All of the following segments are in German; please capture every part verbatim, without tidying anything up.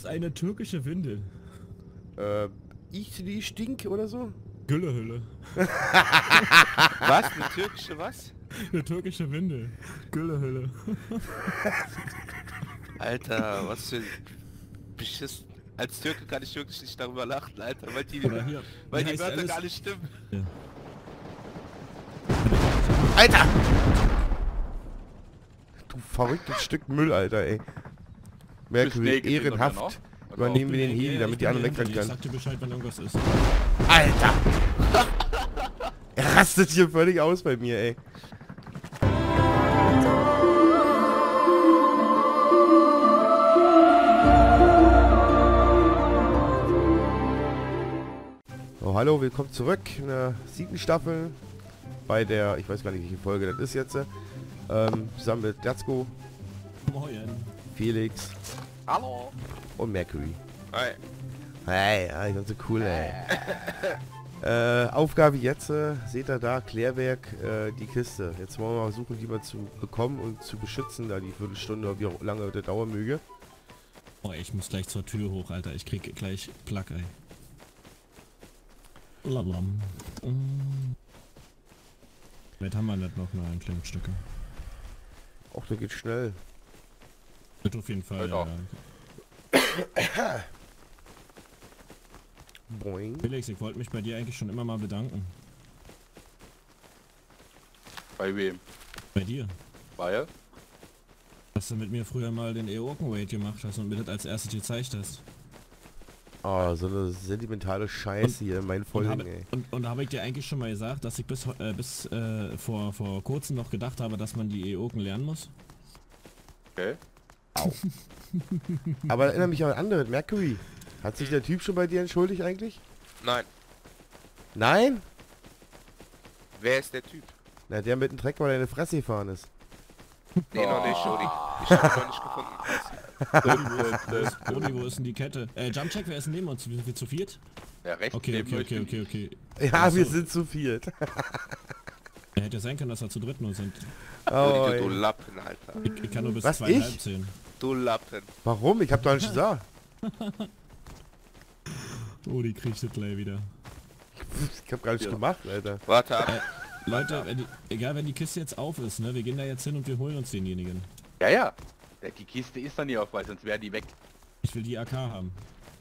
eine türkische Windel? Äh, ich die Stink oder so? Güllehülle. Was? Eine türkische was? Eine türkische Windel. Güllehülle. Alter, was für beschissen. Als Türke kann ich wirklich nicht darüber lachen, Alter, weil die, Oder hier, weil wie die heißt Wörter alles? gar nicht stimmen. Ja. Alter! Du verrücktes Stück Müll, Alter, ey. Merkwürdig, naked hinter mir noch? ehrenhaft. Übernehmen wir den Heli, Ja, damit ich die bin anderen hier hinter wegrennen dir. Ich können. sag dir Bescheid, wenn irgendwas ist. Alter! Er rastet hier völlig aus bei mir, ey. Oh, hallo, willkommen zurück in der siebten Staffel. Bei der, ich weiß gar nicht, welche Folge das ist jetzt. Ähm, zusammen mit Jatzko, Moin. Felix Hallo. und Mercury. Hi. Hey, ja, ich bin so cool, ey. äh, Aufgabe jetzt, äh, seht ihr da, Klärwerk, äh, die Kiste. Jetzt wollen wir mal versuchen, die mal zu bekommen und zu beschützen, da die Viertelstunde, wie auch lange das dauern möge. Oh, ich muss gleich zur Tür hoch, Alter. Ich krieg gleich Plack, ey. Lalam. Mm. Vielleicht haben wir nicht noch mal ein kleines Stück. Och, der geht schnell. Wird auf jeden Fall. Alter. Ja. Boing. Felix, ich wollte mich bei dir eigentlich schon immer mal bedanken. Bei wem? Bei dir. Weil? Dass du mit mir früher mal den Eoken Raid gemacht hast und mir das als erstes gezeigt hast. Oh, so eine sentimentale Scheiße hier in meinen Und Folgen, habe, ey. und, und habe ich dir eigentlich schon mal gesagt, dass ich bis, äh, bis äh, vor, vor kurzem noch gedacht habe, dass man die Eoken lernen muss? Okay. Aber erinnere mich an andere, Mercury. Hat sich der Typ schon bei dir entschuldigt eigentlich? Nein. Nein? Wer ist der Typ? Na, der mit dem Trecker, weil er in die Fresse gefahren ist. Nee, noch nicht, Jody. Ich hab ihn noch nicht gefunden. Brody, wo ist denn die Kette? Äh, Jumpcheck, wer ist denn neben uns? Sind wir zu viert? Ja, rechts Okay, neben okay, euch okay, bin okay, ich. okay. Ja, Ach so. wir sind zu viert. Er hätte ja sein können, dass wir zu dritt nur sind. Oh, Jody, du, du ey. Lappen, Alter. Ich, ich kann nur bis Was, zweieinhalb ich? zählen. Du Lappen. Warum? Ich hab doch nicht gesagt. Oh, die kriegt das gleich wieder. Ich hab gar nicht Ja. gemacht, Alter. Warte ab. Leute, wenn die, egal wenn die Kiste jetzt auf ist, ne, wir gehen da jetzt hin und wir holen uns denjenigen. Ja, ja. Ja, die Kiste ist dann nicht auf, weil sonst wäre die weg. Ich will die A K haben.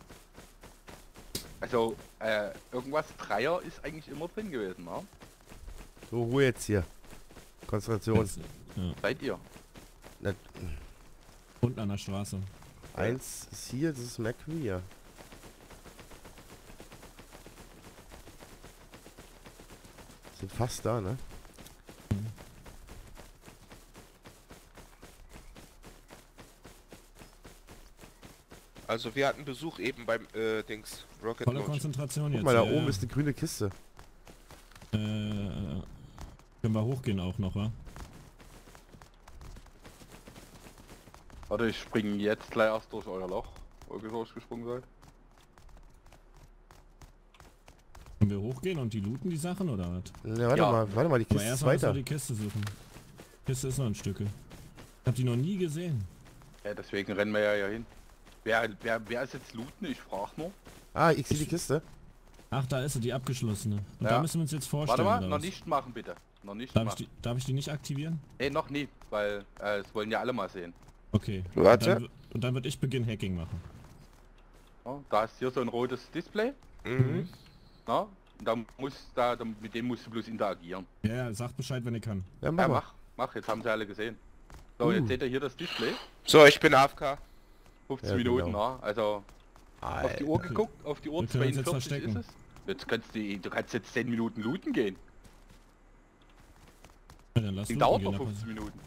Also, äh, irgendwas Dreier ist eigentlich immer drin gewesen, ne? So, Ruhe jetzt hier. Konzentration. Jetzt, ja, Seid ihr? Na, unten an der Straße. eins ist hier, das ist Mercury, ja. Sind fast da, ne? Also wir hatten Besuch eben beim äh, Dings Rocket Volle Launch. Konzentration Guck jetzt. mal, da ja, oben ja. ist eine grüne Kiste. Äh, können wir hochgehen auch noch, wa? Warte, ich springe jetzt gleich erst durch euer Loch, wo ihr durchgesprungen seid. Können wir hochgehen und die looten die Sachen oder was? Ja, warte Ja. mal, warte mal, die Aber Kiste ist erstmal müssen wir weiter. die Kiste suchen. Kiste ist noch ein Stücke. Ich hab die noch nie gesehen. Ja, deswegen rennen wir ja hier hin. Wer, wer, wer ist jetzt looten? Ich frage nur. Ah, ich sehe die Kiste. Ach, da ist sie, die abgeschlossene. Und Ja. da müssen wir uns jetzt vorstellen. Warte mal, oder noch was? nicht machen bitte. Noch nicht Darf ich, machen. die, darf ich die nicht aktivieren? Nee, noch nie, weil äh, es wollen ja alle mal sehen. Okay. Warte. Und dann, und dann würde ich Beginn Hacking machen. Ja, da ist hier so ein rotes Display. Mhm. Na? Und da muss da, da, mit dem musst du bloß interagieren. Ja, ja, sagt Bescheid, wenn ihr kann. Ja, mach Ja, mal. mach, mach, jetzt haben sie alle gesehen. So, Uh. jetzt seht ihr hier das Display. So, ich bin A F K. fünfzehn Ja, Minuten, genau. na? Also auf die Alter. Uhr Okay. geguckt, auf die Uhr Wir können uns jetzt zweiundvierzig ist verstecken. es. Jetzt kannst du, du kannst jetzt zehn Minuten looten gehen. Ja, dann lass Die looten dauert gehen, noch da fünfzehn Minuten.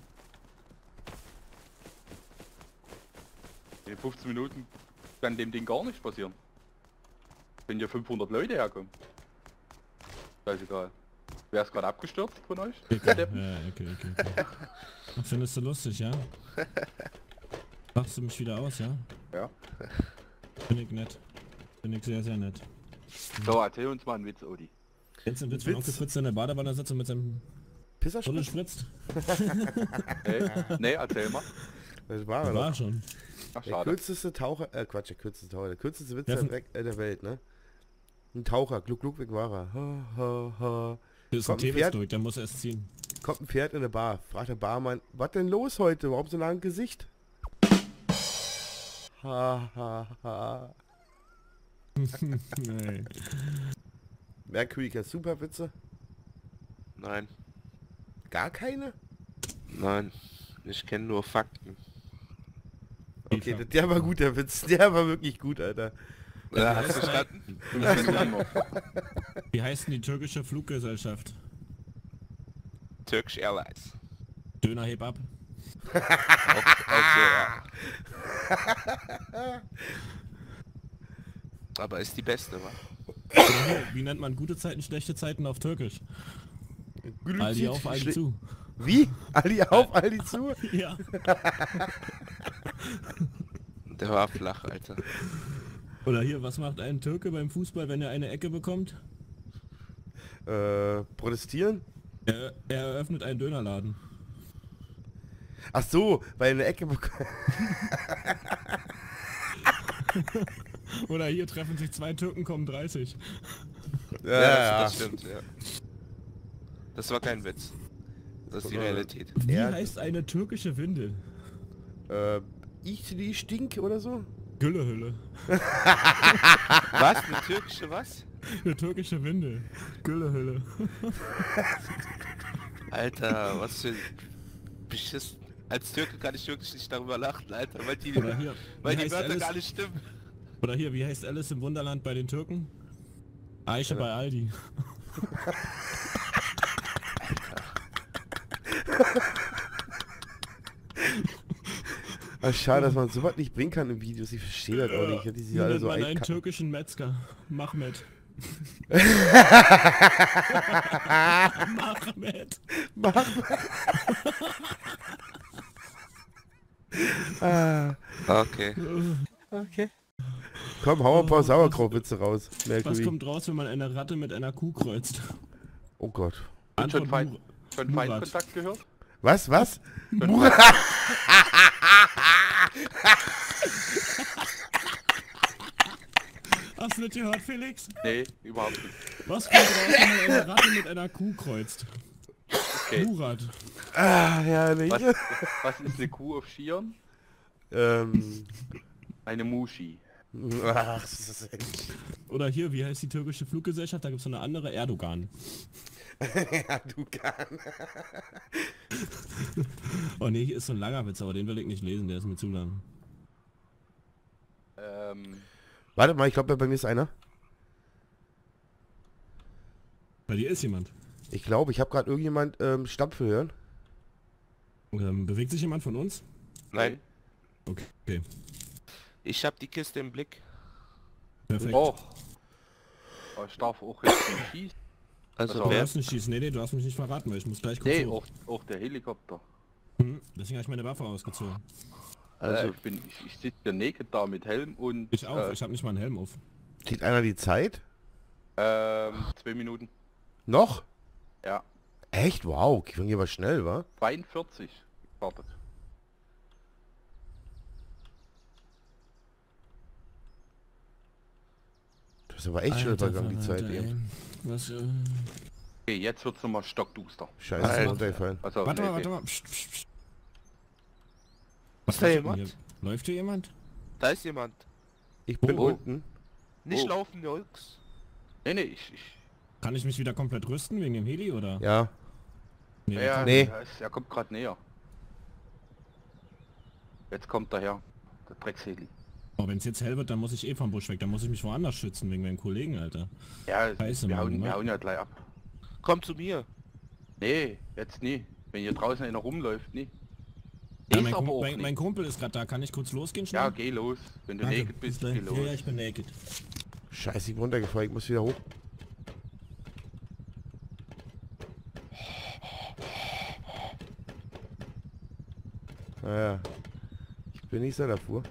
In fünfzehn Minuten kann dem Ding gar nichts passieren. Wenn hier fünfhundert Leute herkommen. Scheißegal. Wer ist gerade abgestürzt von euch? passiert. Okay, ja, okay, okay, okay. Ach, findest du lustig, ja? Machst du mich wieder aus, ja? Ja. Finde ich nett. Finde ich sehr, sehr nett. So, erzähl uns mal einen Witz, Odi. Kennst du den Witz, wenn Witz? Onkel Fritz in der Badewanne sitzt und mit seinem Tunnel Pisserspritz? spritzt? Hey? Nee, erzähl mal. Das war er Das doch. war schon. Ach, Der schade. kürzeste Taucher, äh Quatsch, der kürzeste Taucher, der kürzeste Witz Ja, der, von- Weg, äh, der Welt, ne? Ein Taucher, Gluck Gluck weg war er. Ha, ha, ha. Das ist ein Kommt ein Tewitz Pferd. durch, der muss erst ziehen. Kommt ein Pferd in eine Bar, fragt der Barmann, was denn los heute? Warum so lang Gesicht? Ha, ha, ha. Nee. Mercury kennt super Witze? Nein, Gar keine? nein. Ich kenne nur Fakten. Okay, der, der war gut, der Witz. Der war wirklich gut, Alter. Ja, hast du verstanden? Fünf Minuten noch. Wie heißt denn die türkische Fluggesellschaft? Turkish Airlines. Döner heb ab. Auch, auch so, ja. Aber ist die beste, wa? Oder hier, wie nennt man gute Zeiten, schlechte Zeiten auf Türkisch? Aldi auf, Aldi Schle- zu. Wie? Aldi auf, Aldi zu? Ja. Der war flach, Alter. Oder hier, was macht ein Türke beim Fußball, wenn er eine Ecke bekommt? Äh, protestieren? Er, er eröffnet einen Dönerladen. Ach so, weil er eine Ecke bekommen. Oder hier treffen sich zwei Türken, kommen dreißig. Ja, Ja, ja, das, das stimmt, ja. Das war kein Witz. Das ist die Realität. Wie Ja. heißt eine türkische Windel? Äh, ich die stink oder so? Güllehülle. Was? Eine türkische was? Eine türkische Windel. Güllehülle. Alter, was für beschissen. Als Türke kann ich wirklich nicht darüber lachen, Alter, weil die, Oder hier, weil wie die heißt Wörter Alice, gar nicht stimmen. oder hier, wie heißt Alice im Wunderland bei den Türken? Eiche bei Aldi. Ach, schade, dass man sowas nicht bringen kann in Videos. Ich verstehe das auch nicht. Die Wie sind alle nennt so man einen einkacken. türkischen Metzger? Mahmed. Mahmed. Ah, Okay. okay. Komm, hau ein paar Sauerkrautwitze raus. Was Mercury. kommt raus, wenn man eine Ratte mit einer Kuh kreuzt? Oh Gott. Und schon, Antwort Feind, Mur- schon Murat. Feindkontakt gehört? Was, was? Schon Hast du nicht gehört, Felix? Nee, überhaupt nicht. Was kommt raus, wenn man eine Ratte mit einer Kuh kreuzt? Okay. Murat. Ah, ja, nicht. Was, was ist eine Kuh auf Skiern? Ähm. Eine Muschi. Ach, das ist echt. Oder hier, wie heißt die türkische Fluggesellschaft? Da gibt es noch eine andere, Erdogan. Ja, du kann. Oh nee, hier ist so ein langer Witz, aber den will ich nicht lesen, der ist mir zu lang. Ähm, Warte mal, ich glaube, bei mir ist einer. Bei dir ist jemand. Ich glaube, ich habe gerade irgendjemand ähm, Stampfen hören. Ähm, bewegt sich jemand von uns? Nein, Okay, okay. ich hab die Kiste im Blick. Perfekt. oh. Aber ich darf auch jetzt nicht schießen. Also, Also, Du wer? darfst nicht schießen, nee, nee, du darfst mich nicht verraten, weil ich muss gleich kurz Nee, hoch. auch, auch der Helikopter. Mhm, deswegen habe ich meine Waffe ausgezogen. Also, äh, ich bin, ich, ich sitze hier naked da mit Helm und Ich auch, Äh, ich habe nicht mal einen Helm auf. Sieht einer die Zeit? ähm, zwei Minuten. Noch? Ja, Echt? Wow, ging aber schnell, wa? zweiundvierzig. Wartet. Das ist aber echt schnell Alter vergangen, die Zeit Verwalter, eben. ey. Was, äh... Okay, jetzt wird's nochmal stockduster. Scheiße, ist Alter. mir runtergefallen. Also, Warte mal, nee, warte mal. Psst, psst, pst. Ist da läuft denn jemand? hier? Läuft hier jemand? Da ist jemand. Ich bin Oh. unten. Nicht Oh. laufen, Jungs. nee, nee, ich, ich Kann ich mich wieder komplett rüsten wegen dem Heli, oder? Ja. Nee, ja, ja, Nee. Er, ist, er kommt gerade näher. Jetzt kommt er her. Der Drecksheli. Oh, wenn es jetzt hell wird, dann muss ich eh vom Busch weg. Dann muss ich mich woanders schützen, wegen meinem Kollegen, Alter. Ja, Scheiße, wir, Mann, hauen, ne? wir hauen ja gleich ab. Komm zu mir. Nee, jetzt nie. Wenn hier draußen einer rumläuft, nie. Ja, Ist mein, aber Kum auch mein, nicht. mein Kumpel ist gerade da. Kann ich kurz losgehen schnell? Ja, geh los. Wenn du Danke, naked bist, bis geh gleich. los. Ja, ja, ich bin naked. Scheiße, ich bin runtergefallen. Ich muss wieder hoch. Naja. Ich bin nicht so davor.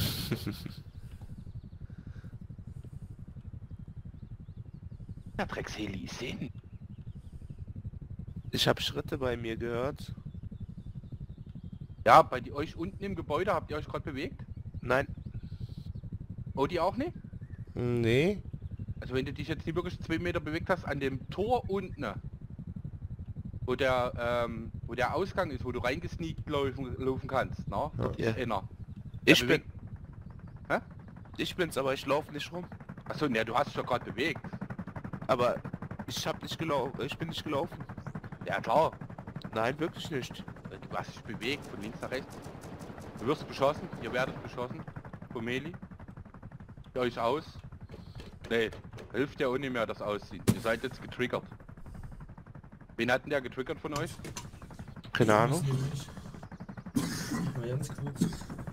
Der Drecksheli ist hin. Ich habe Schritte bei mir gehört. Ja, bei die, euch unten im Gebäude habt ihr euch gerade bewegt? Nein. Oh, die auch nicht? Nee. Also wenn du dich jetzt nicht wirklich zwei Meter bewegt hast, an dem Tor unten, wo der, ähm, wo der Ausgang ist, wo du reingesneakt laufen, laufen kannst, na? Dort Ja. ist einer. Ich Der bin... bewegt- Hä? Ich bin's, aber ich laufe nicht rum. Achso, ne, du hast dich doch gerade bewegt. Aber ich hab nicht gelaufen. Ich bin nicht gelaufen. Ja klar, Nein, wirklich nicht. du hast dich bewegt, von links nach rechts. Du wirst beschossen, ihr werdet beschossen. Von Meli. Für euch aus. Nee, hilft ja auch nicht mehr das Ausziehen. Ihr seid jetzt getriggert. Wen hat denn der getriggert von euch? Keine Ahnung. Mal ganz kurz.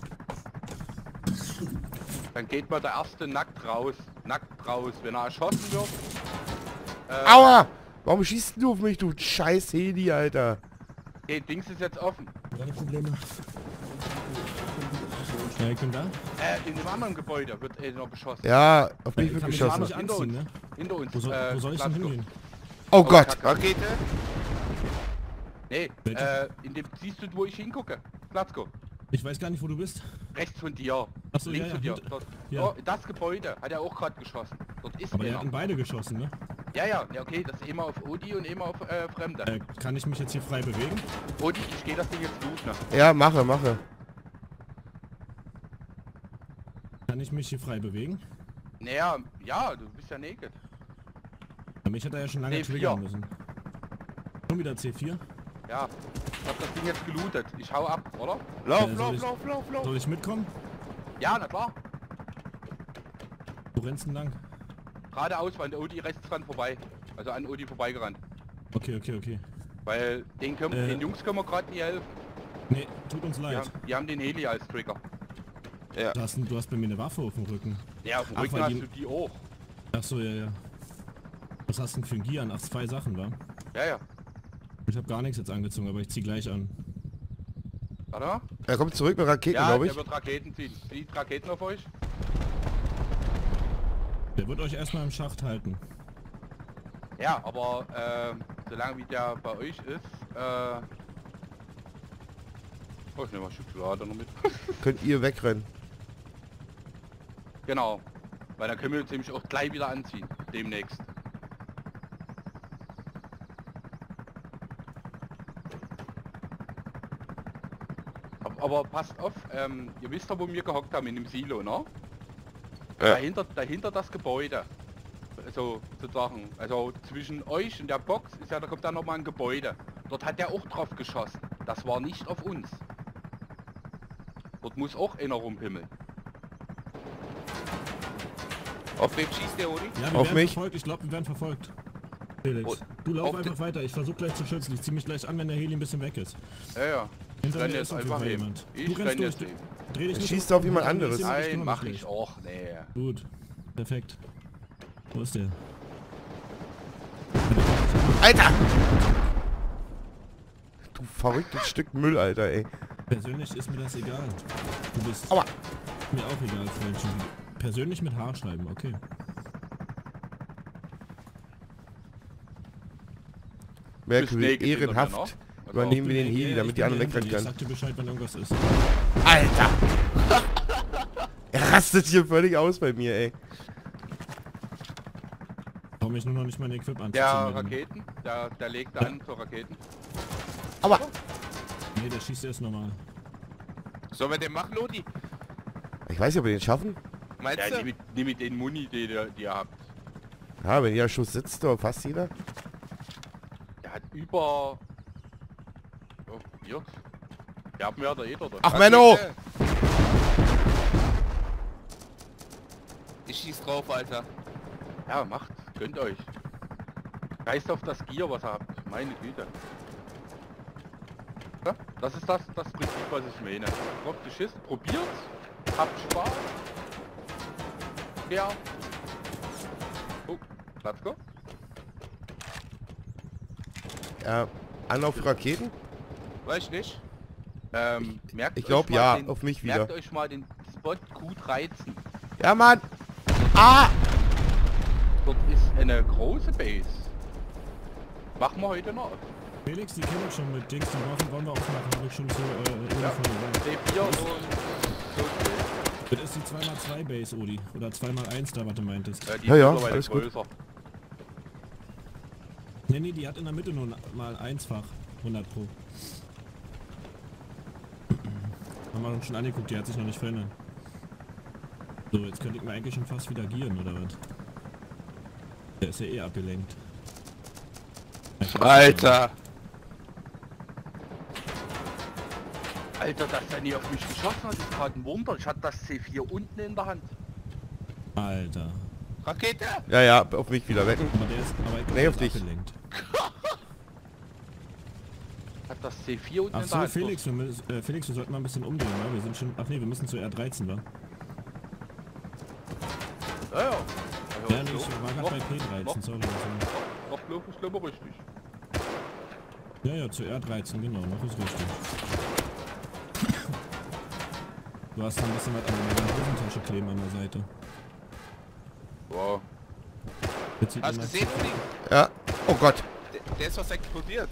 Dann geht mal der erste nackt raus. Nackt raus. Wenn er erschossen wird. Äh, Aua! Warum schießt du auf mich, du scheiß Heli, Alter? Okay, Dings ist jetzt offen. Keine Probleme. Ja, ich bin da. Äh, in dem anderen Gebäude wird er noch beschossen. Ja, auf mich Ich wird kann mich geschossen. nicht anziehen, ne? Hinter uns. Wo soll, äh, wo soll ich denn Glasgow. hingehen? Oh Gott! Kacke. Rakete? Nee, Welche? äh, in dem siehst du, wo ich hingucke. Glasgow. Ich weiß gar nicht, wo du bist. Rechts von dir. Achso, ja, Links ja, von dir. hinter- Dort. ja. Oh, das Gebäude hat er auch gerade geschossen. Dort ist Aber die einer. hatten beide geschossen, ne? Ja, ja, ja, okay, das ist immer auf Odi und immer auf äh, Fremde. Äh, kann ich mich jetzt hier frei bewegen? Odi, ich gehe das Ding jetzt looten. Ne? Ja, mache, mache. Kann ich mich hier frei bewegen? Naja, ja, du bist ja naked. Aber mich hat er ja schon lange C vier. triggern müssen. Schon wieder C vier? Ja, ich hab das Ding jetzt gelootet. Ich hau ab, oder? Lauf, Äh, soll lauf, ich- lauf, lauf, lauf. Soll ich mitkommen? Ja, na klar. Wo rennst du denn lang? Geradeaus, weil der Odi rechts dran vorbei. Also an Odi vorbeigerannt. Okay, okay, okay. Weil den, können, Äh. den Jungs können wir gerade nicht helfen. Nee, tut uns Die leid. haben, die haben den Heli als Trigger. Ja. Du hast, du hast bei mir eine Waffe auf dem Rücken. Ja, auf dem Ach, Rücken weil hast die- du die auch. Achso, ja, ja. Was hast du denn für ein Gier an? Ach, zwei Sachen, wa? Ja, ja. Ich habe gar nichts jetzt angezogen, aber ich zieh gleich an. Warte mal. Er kommt zurück mit Raketen, Ja, glaube der ich. wird Raketen ziehen. Zieht Raketen auf euch? Der wird euch erstmal im Schacht halten. Ja, aber äh, solange wie der bei euch ist, äh... Oh, ich nehme mal Schokolade noch mit. Könnt ihr wegrennen. Genau. Weil dann können wir uns nämlich auch gleich wieder anziehen. Demnächst. Aber, aber passt auf, ähm, ihr wisst doch, wo wir gehockt haben, in dem Silo, ne? Ja. Dahinter, dahinter das Gebäude. Also sozusagen, also zwischen euch und der Box ist ja, da kommt dann noch mal ein Gebäude. Dort hat er auch drauf geschossen. Das war nicht auf uns. Dort muss auch einer rumpimmeln. Auf wem schießt der, Odi? Ja, wir Auf werden mich? verfolgt. Ich glaube, wir werden verfolgt. Felix, Und du lauf auf einfach den- weiter. Ich versuche gleich zu schützen. Ich zieh mich gleich an, wenn der Heli ein bisschen weg ist. Ja, ja. Hinter renn mir jetzt ist auf jeden einfach Fall eben. jemand. Ich du renn rennst durch. jetzt eben. Dreh dich Er nicht schießt um. auf jemand Hinter mir anderes. ist jemand, ich Nein, kümmere mach mich ich gleich. auch. Nee. Gut. Perfekt. Wo ist der? Alter! Du verrücktes Stück Müll, Alter, ey. Persönlich ist mir das egal. Du bist Aua! mir auch egal, Freundchen. Persönlich mit Haarscheiben, okay. Merkwürdig, naked hinter mir, ehrenhaft. ne? Also Übernehmen wir den Ja, Heli, ja, damit ich die bin anderen hinter wegrennen dir. Ich können. sag dir Bescheid, wenn irgendwas ist. Alter! Er rastet hier völlig aus bei mir, ey. Brauche mich nur noch nicht meine Equip anzuziehen. Der mit dem- Raketen, der, der legt an zur Raketen. Aua! Nee, der schießt erst normal. Sollen wir den machen, Odi? Ich weiß nicht, ob wir den schaffen. Meinst Ja, du? nimm mit, nimm mit den Muni, die, ihr- die ihr habt. Ja, wenn jeder Schuss sitzt, oder fast jeder. Der hat über... Oh, probiert. Der hat mehr oder jeder. Oder? Ach, Menno! Rakete. Ich schieß drauf, Alter. Ja, macht. Gönnt euch. Geist auf das Gier, was ihr habt. Meine Güte. Ja, das ist das, das Prinzip, was ich meine. Kommt die Schiss, probiert's. Habt Spaß. Ja. Oh, let's go. Ja, Anlauf für Raketen? Weiß ich nicht. Ähm, merkt Ich euch glaub, mal ja, den, auf mich Merkt wieder. euch mal den Spot Q dreizehn. Ja, Mann! Ah! Dort ist eine große Base. Machen wir heute noch. Felix, die kennen schon mit Dings, die brauchen, wollen wir aufmachen, habe ich schon so äh, Ja. von gesagt. D vier und so okay. Das ist die zwei mal zwei Base, Odi. Oder zwei mal eins da, was du meintest. Ja, die Ja, ist ja, mittlerweile alles gut. größer. Nee, nee, die hat in der Mitte nur mal einsfach. hundert pro. Haben wir uns schon angeguckt, die hat sich noch nicht verändert. So, jetzt könnte ich mir eigentlich schon fast wieder gieren, oder was? Der ist ja eh abgelenkt. Alter! Alter, dass der nie auf mich geschossen hat, ist gerade ein Wunder. Ich hatte das C vier unten in der Hand. Alter. Rakete! Ja, ja, auf mich wieder weg. Aber der ist aber ich glaub, Nee, der auf ist dich. abgelenkt. Hat das C vier unten Ach in der so, Hand. Felix, wir, müssen, äh, Felix, wir sollten mal ein bisschen umdrehen, wa? Wir sind schon. Ach nee, wir müssen zu R dreizehn, wa? Ja, ja. Ja, nee, ich war gerade bei P dreizehn, noch, sorry. sorry. noch glaube ich glaube richtig. Ja, ja, zu R dreizehn, genau, noch ist richtig. Du hast ein bisschen was an der Hosentasche kleben an der Seite. Wow. Jetzt sieht Hast du man- gesehen, Flieg? Ja. Oh Gott. Der, der ist was explodiert.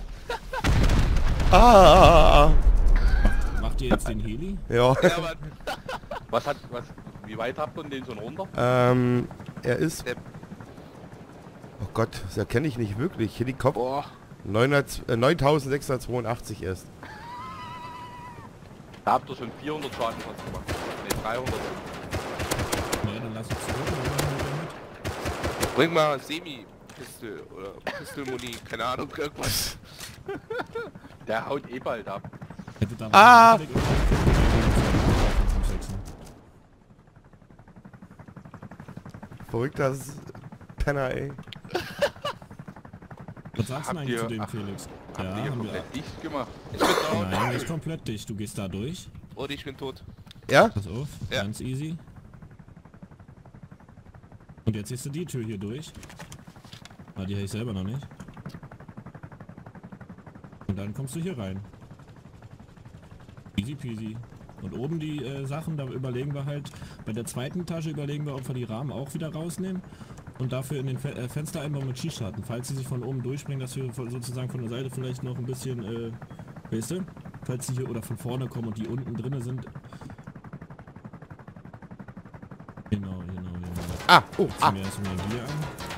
Ah. Macht ihr jetzt den Heli? Ja. Ja, Mann. Was hat, was, wie weit habt ihr den schon runter? ähm, er ist... Der- Oh Gott, das erkenne ich nicht wirklich. Helikopter Boah. neunhundert, äh, neuntausendsechshundertzweiundachtzig erst. Da habt ihr schon vierhundert Schaden fast gemacht. Ne, dreihundert. Ja, dann lass uns zurück und dann machen wir mit. Bring mal Semi-Pistol oder Pistolmuni, keine Ahnung, irgendwas. Der haut eh bald ab. Hätte da Ah! Verrückter S- Penner, ey. Was sagst du Habt eigentlich ihr- zu dem, ach, Felix? Habt ihr Ja, hier haben wir. komplett dicht gemacht? Ich bin down. Nein, nicht komplett dicht. Du gehst da durch. Und ich bin tot. Ja? Pass auf, Ja. ganz easy. Und jetzt siehst du die Tür hier durch. Ah, die habe ich selber noch nicht. Und dann kommst du hier rein. Easy peasy. Und oben die äh, Sachen, da überlegen wir halt, bei der zweiten Etage überlegen wir, ob wir die Rahmen auch wieder rausnehmen und dafür in den Fe äh, Fenster einbauen mit Schießscharten. Falls sie sich von oben durchbringen, dass wir von, sozusagen von der Seite vielleicht noch ein bisschen, äh, weißt du? Falls sie hier oder von vorne kommen und die unten drinne sind. Genau, genau, genau. Ah, oh, Ziehen ah. wir erstmal hier an.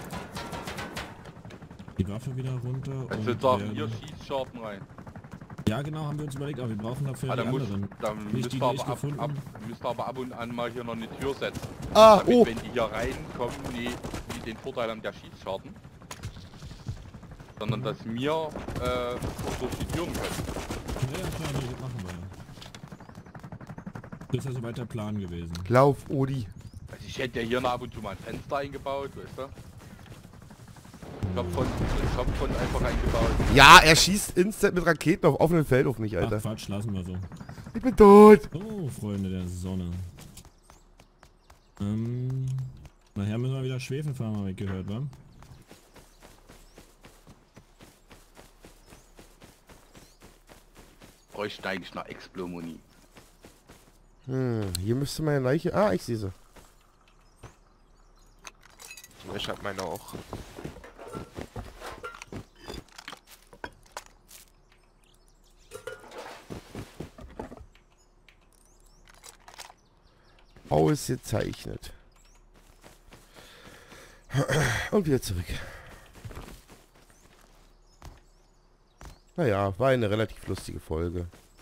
Die Waffe wieder runter. Also und sagen, werden- hier Schießscharten rein. Ja genau, haben wir uns überlegt, aber wir brauchen dafür Ah, die da muss, anderen. da Nicht müsst die, ihr die ich aber ab, gefunden. ab, müsst ihr aber ab und an mal hier noch eine Tür setzen. Ah, Damit, oh. wenn die hier reinkommen, die, die den Vorteil haben der Schießscharten. Sondern dass wir äh, durch die Türen können. Ja, ja, klar, nee, das machen wir ja. Das ist ja soweit der Plan gewesen. Lauf, Odi. Also ich hätte ja hier noch ab und zu mal ein Fenster eingebaut, weißt du? Ich hab von, ich hab von einfach eingebaut. Ja, er schießt instant mit Raketen auf offenem Feld auf mich, Ach Alter. Quatsch, lassen wir so. Ich bin tot. Oh, Freunde der Sonne. Ähm, nachher müssen wir wieder Schwefelfarmer weggehört, wa? Bräuchte eigentlich noch Explomoni. Hm, hier müsste meine Leiche... Ah, ich sehe sie. Ich hab meine auch. Ausgezeichnet. Und wieder zurück. Naja, war eine relativ lustige Folge.